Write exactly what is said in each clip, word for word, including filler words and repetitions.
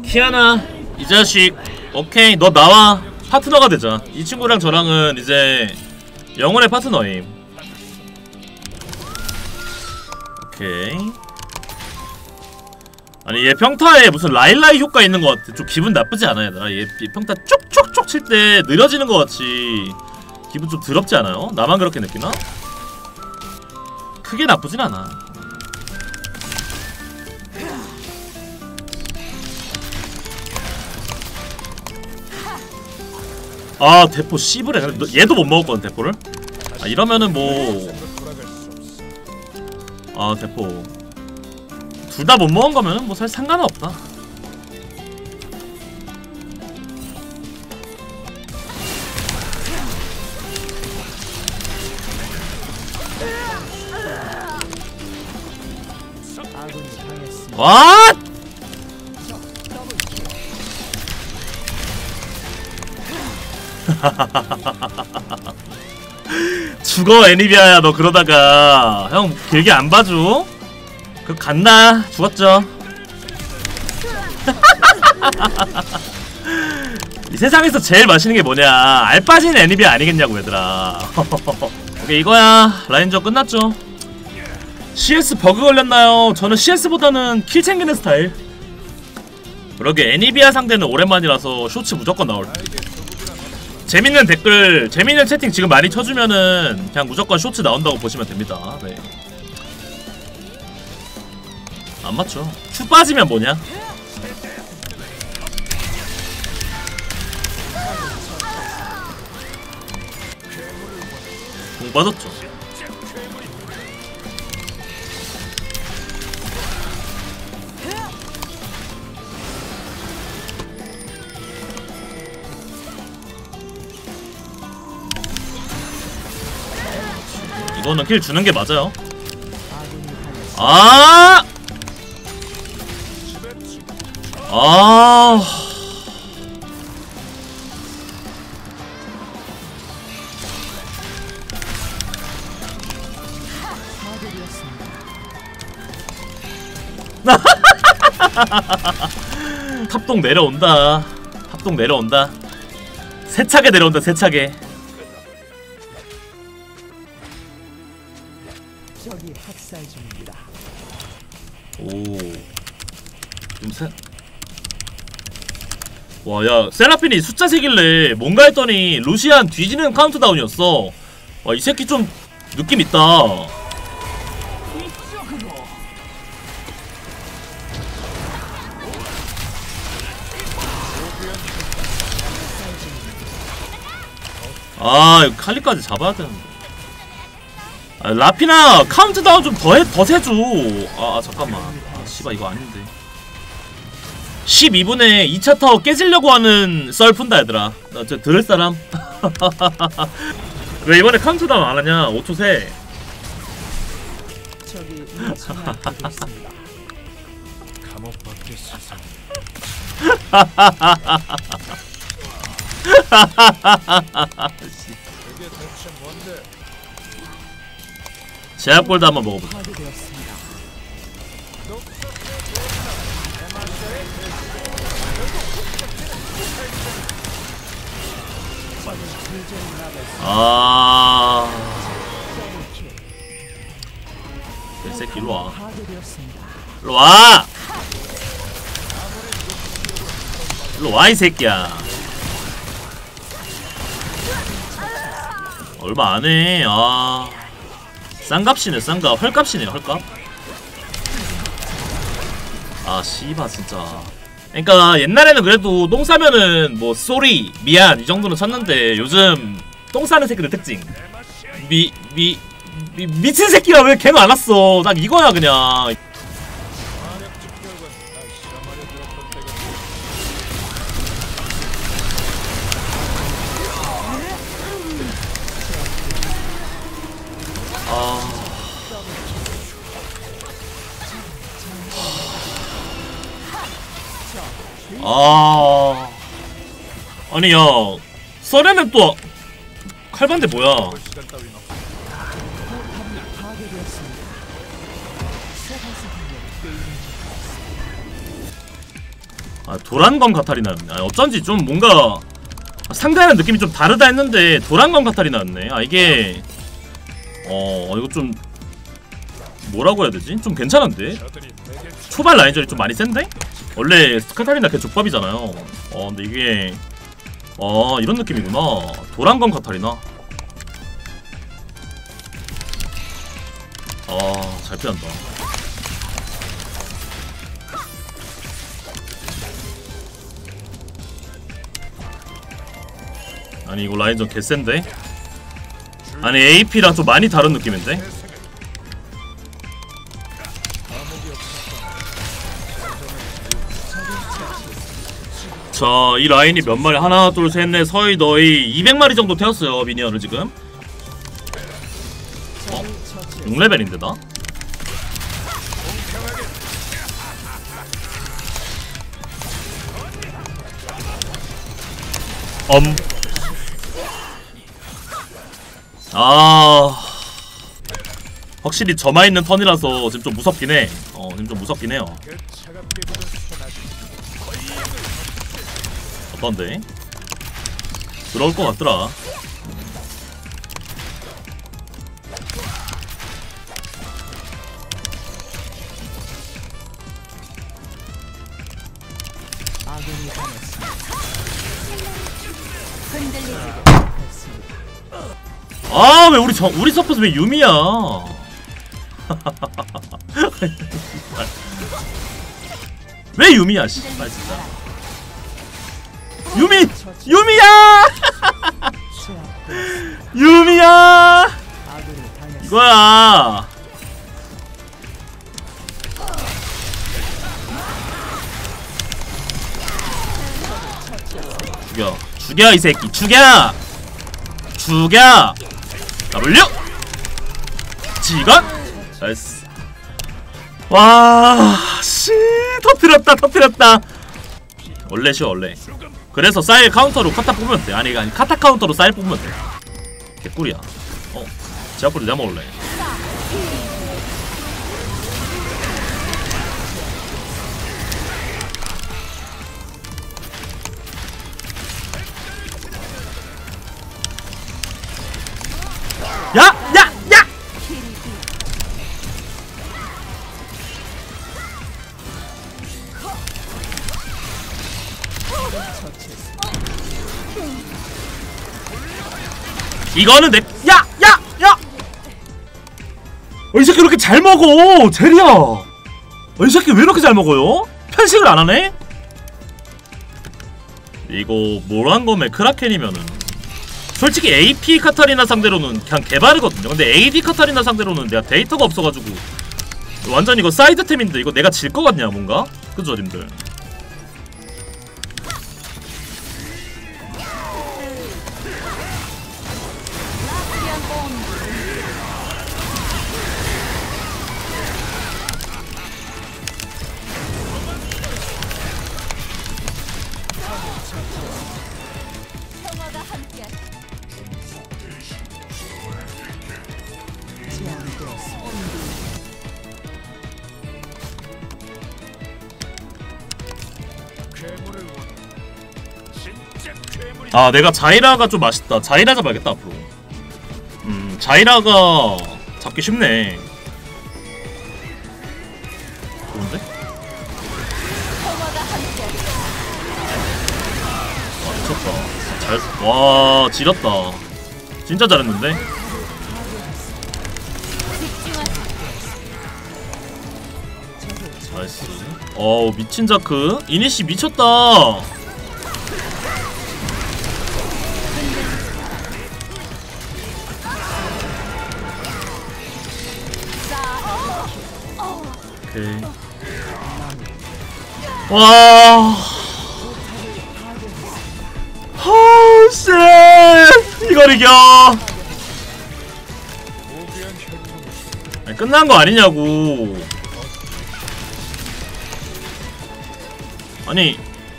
키아나 이 자식 오케이 너 나와 파트너가 되자. 이 친구랑 저랑은 이제 영혼의 파트너임. 오케이. 아니 얘 평타에 무슨 라일라이 효과 있는 것 같아. 좀 기분 나쁘지 않아 얘들아. 얘 평타 쪽쪽쪽 칠 때 느려지는 것 같이 기분 좀 더럽지 않아요? 나만 그렇게 느끼나? 크게 나쁘진 않아. 아 대포 씨부래. 얘도 못 먹었거든 대포를. 아 이러면은 뭐 아 대포 둘 다 못 먹은 거면은 뭐 사실 상관은 없다. 와! 죽어 애니비아야. 너 그러다가 형 길게 안 봐줘? 그 갔나? 죽었죠. 이 세상에서 제일 맛있는 게 뭐냐? 알 빠진 애니비아 아니겠냐고 얘들아. 오케이 이거야. 라인전 끝났죠. 씨에스 버그 걸렸나요? 저는 씨에스보다는 킬 챙기는 스타일. 그러게 애니비아 상대는 오랜만이라서 쇼츠 무조건 나올. 재밌는 댓글, 재밌는 채팅 지금 많이 쳐주면은 그냥 무조건 쇼츠 나온다고 보시면 됩니다. 네. 안 맞죠? 큐 빠지면 뭐냐? 공 빠졌죠. 이거는 킬 주는 게 맞아요. 아! 아! 탑동 내려온다. 탑동 내려온다. 세차게 내려온다. 세차게. 적이 학살 중입니다. 오. 좀 세. 와, 야, 세라핀이 숫자 세길래 뭔가 했더니 루시안 뒤지는 카운트다운이었어. 와, 이 새끼 좀 느낌 있다. 아, 이거 칼리까지 잡아야 되는데. 아, 라피나 카운트다운 좀 더 해, 더 세줘. 아, 아 잠깐만. 아, 씨발 이거 아닌데. 십이 분에 이 차 타워 깨지려고 하는 썰 푼다 얘들아. 나 저 들을 사람? 왜 이번에 카운트다운 안 하냐? 오 초 세. 제압골도 한번 먹어보자. 아, 이 새끼 일로 와. 일로 와. 일로 와 이 새끼야. 얼마 안 해. 아, 싼값이네. 싼값. 헐값이네. 헐값. 아 씨바 진짜. 그러니까 옛날에는 그래도 똥 싸면은 뭐 쏘리 미안 이 정도는 쳤는데 요즘 똥 싸는 새끼들 특징 미 미 미, 미친 새끼가 왜 걔가 안 왔어. 난 이거야 그냥. 아 아 아니 야 썰에는 또 칼반대 뭐야. 아 도란검 카타리나였네. 아, 어쩐지 좀 뭔가 상대하는 느낌이 좀 다르다 했는데 도란검 카타리나였네. 아 이게 어 이거 좀 뭐라고 해야 되지? 좀 괜찮은데? 초반 라인전이 좀 많이 센데? 원래 카타리나 걔 족밥이잖아요. 어 근데 이게 어 이런 느낌이구나. 도란검 카타리나. 아 잘 피한다. 아니 이거 라인전 개센데? 아니 에이피랑 좀 많이 다른 느낌인데? 자, 이 라인이 몇 마리? 하나, 둘, 셋, 넷, 서희, 너희 이백 마리 정도 태웠어요, 미니언을 지금. 어? 육 레벨인데 나? 엄. 아. 확실히 점화 있는 턴이라서 지금 좀 무섭긴 해. 어, 지금 좀 무섭긴 해요. 어떤데? 들어올 것 같더라. 아군이 당했습니다. 아, 왜 우리 정 우리 서포트 왜 유미야? 왜 유미야, 씨. 아, 진짜. 유미! 유미야! 유미야! 이거야! 죽여. 죽여, 이 새끼. 죽여! 죽여! W! 지건! 나이스. 와, 씨. 터뜨렸다, 터뜨렸다. 원래 쉬워, 원래. 그래서 쌀 카운터로 카타 뽑으면 돼. 아니 아니 카타 카운터로 쌀 뽑으면 돼. 개꿀이야. 어, 제 앞으로 내가 먹을래. 야! 야! 야! 이거는 내, 야! 야! 야! 어, 이 새끼 왜 이렇게 잘 먹어! 제리야! 어, 이 새끼 왜 이렇게 잘 먹어요? 편식을 안 하네? 이거 모란검의 크라켄이면은 솔직히 에이피 카타리나 상대로는 그냥 개바르거든요. 근데 에이디 카타리나 상대로는 내가 데이터가 없어가지고 완전 이거 사이드템인데 이거 내가 질 것 같냐 뭔가? 그죠 님들? 아 내가 자이라가 좀 맛있다. 자이라 잡아야겠다 앞으로. 음 자이라가 잡기 쉽네. 좋은데? 와 미쳤다. 잘, 와 지렸다. 진짜 잘했는데? 나이스. 어우 미친 자크. 이니시 미쳤다. 오케이. 와. 호 쉣. 이걸 이겨. 아니, 끝난 거 아니냐고. 아니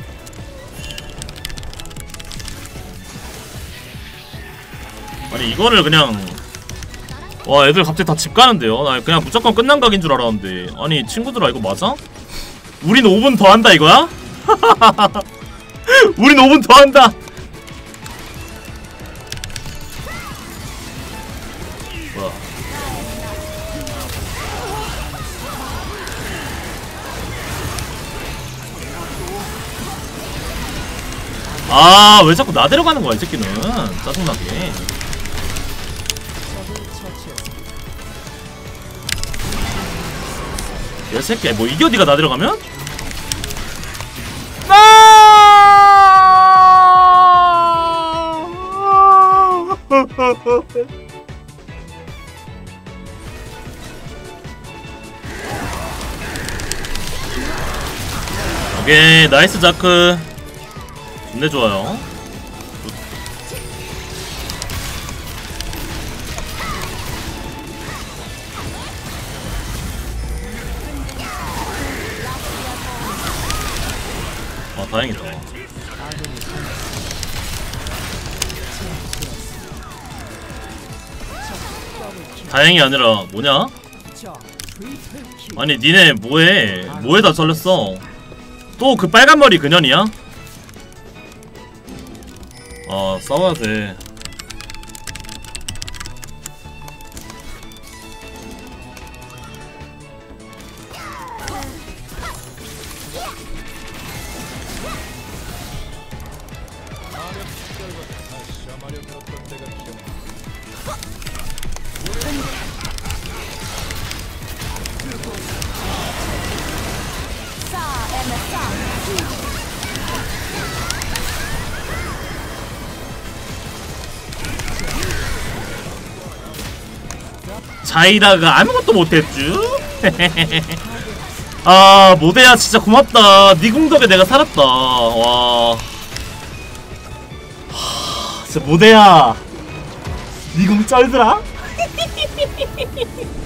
아니 이거를 그냥 와 애들 갑자기 다 집 가는데요. 나 그냥 무조건 끝난 각인 줄 알았는데 아니 친구들아 이거 맞아? 우린 오 분 더 한다 이거야? 우린 오 분 더 한다. 뭐야? 아, 왜 자꾸 나 데려가는 거야, 이 새끼는. 짜증나게. 이 새끼, 뭐 이겨, 니가 나 데려가면? 오케이, 나이스 자크. 존나 좋아요. 아, 다행이다. 다행이 아니라 뭐냐? 아니 니네 뭐해? 뭐에다 잘렸어? 또 그 빨간 머리 그년이야? 아, 싸워야 돼. 자이라가 아무것도 못했쥬? 아, 모대야 진짜 고맙다. 네 공덕에 내가 살았다. 와, 하, 진짜 모대야 네 공 쩔더라?